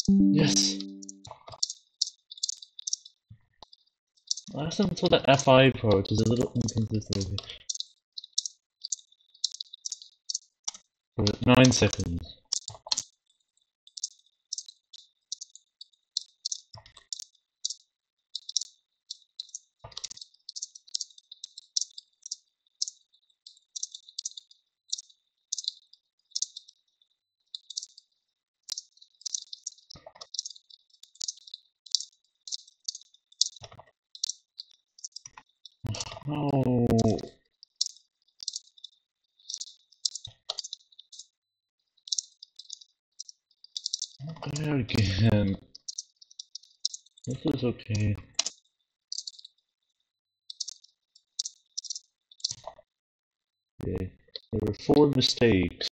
Yes! Last time until that FI approach is a little inconsistent. For 9 seconds. No. Not there again. This is okay. Okay. There were 4 mistakes.